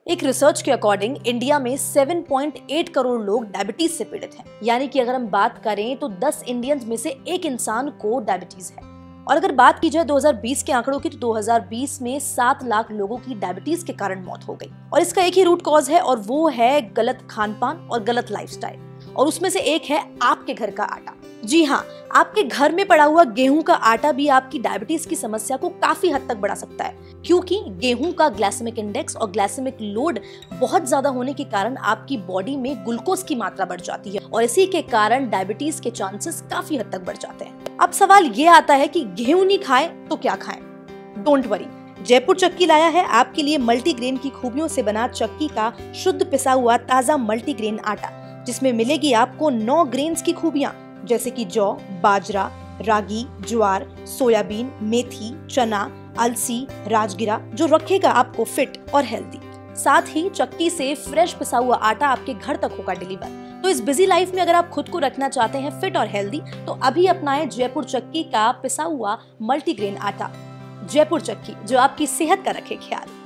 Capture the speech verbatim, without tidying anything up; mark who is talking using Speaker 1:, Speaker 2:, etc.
Speaker 1: एक रिसर्च के according India में सात पॉइंट आठ करोड़ लोग डायबिटीज से पीड़ित हैं। यानी कि अगर हम बात करें तो दस इंडियंस में से एक इंसान को डायबिटीज है। और अगर बात की जाए दो हज़ार बीस के आंकड़ों की तो दो हज़ार बीस में सात लाख लोगों की डायबिटीज के कारण मौत हो गई। और इसका एक ही रूट कॉज है और वो है गलत खान पान और गलत लाइफस्टाइल। और उसमें से एक है आपके घर का आटा। जी हाँ, आपके घर में पड़ा हुआ गेहूं का आटा भी आपकी डायबिटीज की समस्या को काफी हद तक बढ़ा सकता है, क्योंकि गेहूं का ग्लाइसेमिक इंडेक्स और ग्लाइसेमिक लोड बहुत ज्यादा होने के कारण आपकी बॉडी में ग्लूकोज की मात्रा बढ़ जाती है और इसी के कारण डायबिटीज के चांसेस काफी हद तक बढ़ जाते हैं। अब सवाल ये आता है कि गेहूं नहीं खाएं तो क्या खाएं? डोंट वरी, जयपुर चक्की लाया है आपके लिए मल्टीग्रेन की खूबियों से बना चक्की का शुद्ध पिसा हुआ ताजा मल्टीग्रेन आटा, जिसमें मिलेगी आपको नौ ग्रेन्स की खूबियां जैसे कि जौ, बाजरा, रागी, ज्वार, सोयाबीन, मेथी, चना, अलसी, राजगिरा, जो रखेगा आपको फिट और हेल्दी। साथ ही चक्की से फ्रेश पिसा हुआ आटा आपके घर तक होगा डिलीवर। तो इस बिजी लाइफ में अगर आप खुद को रखना चाहते हैं फिट और हेल्दी तो अभी अपनाएं जयपुर चक्की का पिसा हुआ मल्टीग्रेन आटा। जयपुर चक्की, जो आपकी सेहत का रखे ख्याल।